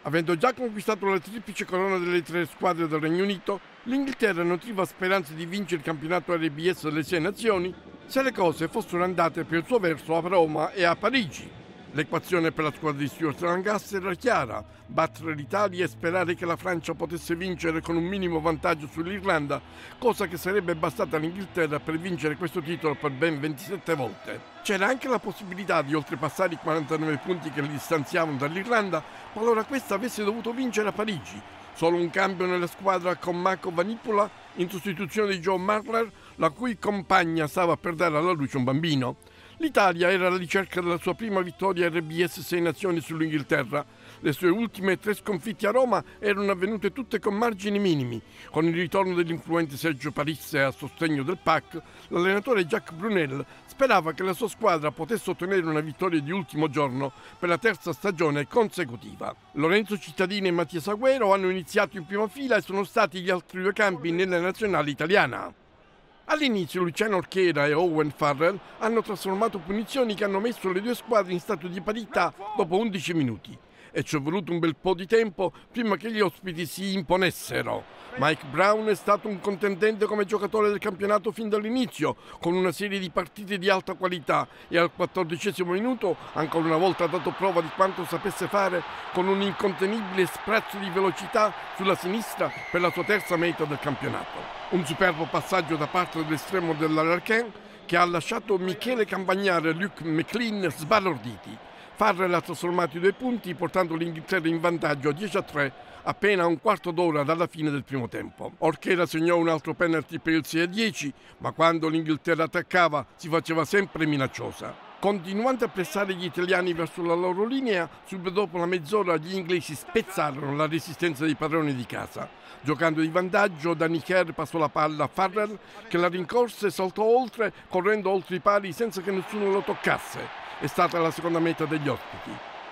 Avendo già conquistato la triplice corona delle tre squadre del Regno Unito, l'Inghilterra nutriva speranze di vincere il campionato RBS delle 6 nazioni se le cose fossero andate per il suo verso a Roma e a Parigi. L'equazione per la squadra di Stuart Lancaster era chiara: battere l'Italia e sperare che la Francia potesse vincere con un minimo vantaggio sull'Irlanda, cosa che sarebbe bastata all'Inghilterra per vincere questo titolo per ben 27 volte. C'era anche la possibilità di oltrepassare i 49 punti che li distanziavano dall'Irlanda qualora questa avesse dovuto vincere a Parigi. Solo un cambio nella squadra con Mako Vunipola in sostituzione di Joe Marler, la cui compagna stava per dare alla luce un bambino. L'Italia era alla ricerca della sua prima vittoria RBS 6 nazioni sull'Inghilterra. Le sue ultime 3 sconfitte a Roma erano avvenute tutte con margini minimi. Con il ritorno dell'influente Sergio Parisse a sostegno del PAC, l'allenatore Jacques Brunel sperava che la sua squadra potesse ottenere una vittoria di ultimo giorno per la 3ª stagione consecutiva. Lorenzo Cittadini e Mattias Agüero hanno iniziato in prima fila e sono stati gli altri 2 campi nella nazionale italiana. All'inizio Luciano Orchera e Owen Farrell hanno trasformato punizioni che hanno messo le 2 squadre in stato di parità dopo 11 minuti. E ci è voluto un bel po' di tempo prima che gli ospiti si imponessero. Mike Brown è stato un contendente come giocatore del campionato fin dall'inizio, con una serie di partite di alta qualità, e al 14° minuto ancora una volta ha dato prova di quanto sapesse fare con un incontenibile sprazzo di velocità sulla sinistra per la sua 3ª meta del campionato. Un superbo passaggio da parte dell'estremo dell'Alarchin che ha lasciato Michele Campagnaro e Luke McLean sbalorditi. Farrell ha trasformato i 2 punti portando l'Inghilterra in vantaggio a 10-3 appena un quarto d'ora dalla fine del primo tempo. Orchera segnò un altro penalty per il 6-10, ma quando l'Inghilterra attaccava si faceva sempre minacciosa. Continuando a pressare gli italiani verso la loro linea, subito dopo la mezz'ora gli inglesi spezzarono la resistenza dei padroni di casa. Giocando di vantaggio, Danny Kerr passò la palla a Farrell, che la rincorse e saltò oltre, correndo oltre i pali senza che nessuno lo toccasse. È stata la seconda meta degli ospiti.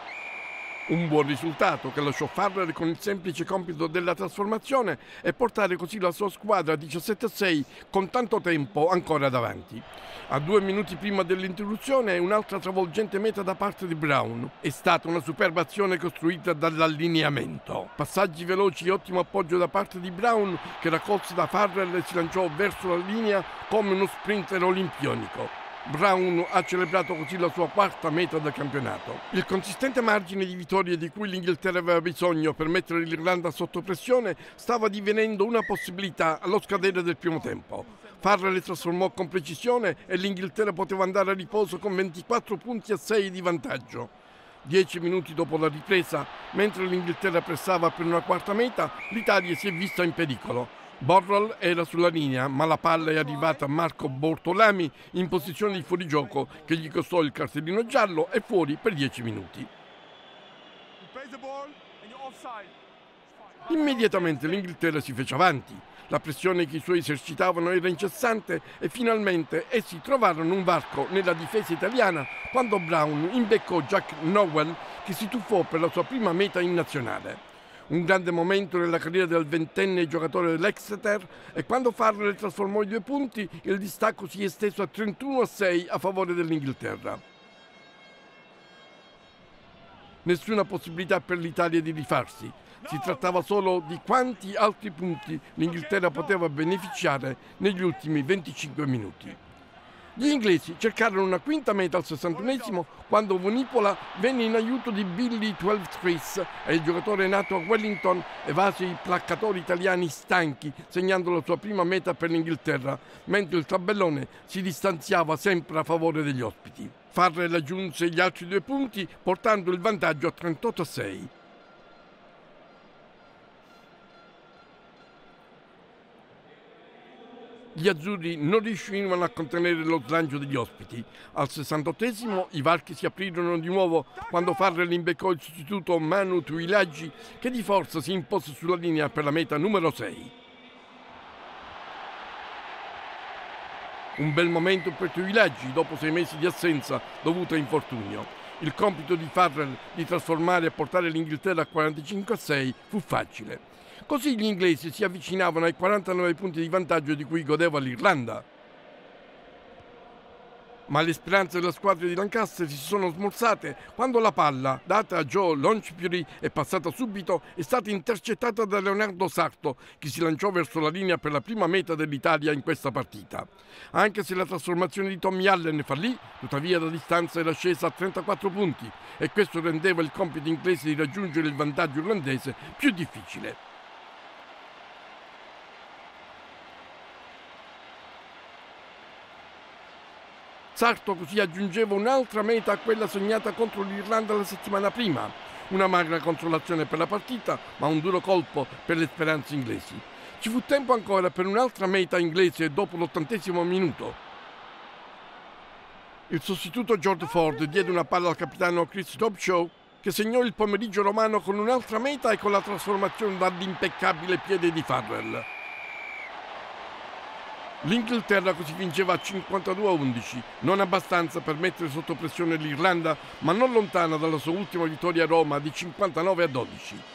Un buon risultato che lasciò Farrell con il semplice compito della trasformazione e portare così la sua squadra a 17-6 con tanto tempo ancora davanti. A 2 minuti prima dell'interruzione un'altra travolgente meta da parte di Brown. È stata una superba azione costruita dall'allineamento. Passaggi veloci e ottimo appoggio da parte di Brown, che raccolse da Farrell e si lanciò verso la linea come uno sprinter olimpionico. Brown ha celebrato così la sua 4ª meta del campionato. Il consistente margine di vittorie di cui l'Inghilterra aveva bisogno per mettere l'Irlanda sotto pressione stava divenendo una possibilità allo scadere del primo tempo. Farrell le trasformò con precisione e l'Inghilterra poteva andare a riposo con 24-6 di vantaggio. 10 minuti dopo la ripresa, mentre l'Inghilterra pressava per una 4ª meta, l'Italia si è vista in pericolo. Borrell era sulla linea, ma la palla è arrivata a Marco Bortolami in posizione di fuorigioco che gli costò il cartellino giallo e fuori per 10 minuti. Immediatamente l'Inghilterra si fece avanti. La pressione che i suoi esercitavano era incessante e finalmente essi trovarono un varco nella difesa italiana quando Brown imbeccò Jack Nowell, che si tuffò per la sua prima meta in nazionale. Un grande momento nella carriera del 20enne giocatore dell'Exeter, e quando Farrell trasformò i 2 punti il distacco si è esteso a 31-6 a favore dell'Inghilterra. Nessuna possibilità per l'Italia di rifarsi. Si trattava solo di quanti altri punti l'Inghilterra poteva beneficiare negli ultimi 25 minuti. Gli inglesi cercarono una 5ª meta al 61esimo quando Vunipola venne in aiuto di Billy 12-Trees e il giocatore nato a Wellington evase i placcatori italiani stanchi, segnando la sua prima meta per l'Inghilterra, mentre il tabellone si distanziava sempre a favore degli ospiti. Farrell aggiunse gli altri 2 punti portando il vantaggio a 38-6. Gli azzurri non riuscivano a contenere lo slancio degli ospiti. Al 68esimo i varchi si aprirono di nuovo quando Farrell imbeccò il sostituto Manu Tuilagi, che di forza si impose sulla linea per la meta numero 6. Un bel momento per Tuilagi dopo 6 mesi di assenza dovuta a infortunio. Il compito di Farrell di trasformare e portare l'Inghilterra a 45-6 fu facile. Così gli inglesi si avvicinavano ai 49 punti di vantaggio di cui godeva l'Irlanda. Ma le speranze della squadra di Lancaster si sono smorzate quando la palla, data a Joe Launchbury e passata subito, è stata intercettata da Leonardo Sarto, che si lanciò verso la linea per la prima meta dell'Italia in questa partita. Anche se la trasformazione di Tommy Allen fallì, tuttavia la distanza era scesa a 34 punti e questo rendeva il compito inglese di raggiungere il vantaggio irlandese più difficile. Sarto così aggiungeva un'altra meta a quella segnata contro l'Irlanda la settimana prima. Una magra consolazione per la partita, ma un duro colpo per le speranze inglesi. Ci fu tempo ancora per un'altra meta inglese dopo l'80° minuto. Il sostituto George Ford diede una palla al capitano Chris Dobshaw, che segnò il pomeriggio romano con un'altra meta e con la trasformazione dall'impeccabile piede di Farrell. L'Inghilterra così vinceva a 52-11, non abbastanza per mettere sotto pressione l'Irlanda, ma non lontana dalla sua ultima vittoria a Roma di 59-12.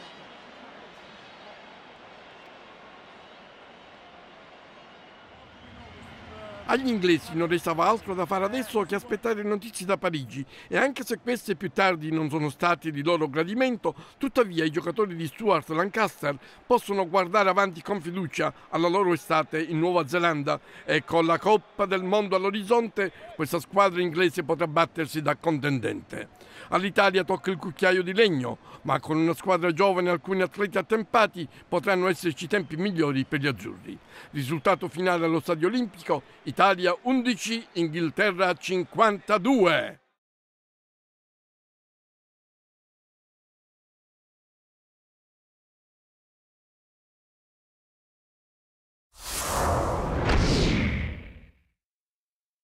Agli inglesi non restava altro da fare adesso che aspettare notizie da Parigi e anche se queste più tardi non sono state di loro gradimento, tuttavia i giocatori di Stuart Lancaster possono guardare avanti con fiducia alla loro estate in Nuova Zelanda e con la Coppa del Mondo all'orizzonte questa squadra inglese potrà battersi da contendente. All'Italia tocca il cucchiaio di legno, ma con una squadra giovane e alcuni atleti attempati potranno esserci tempi migliori per gli azzurri. Risultato finale allo Stadio Olimpico: Italia 11, Inghilterra 52.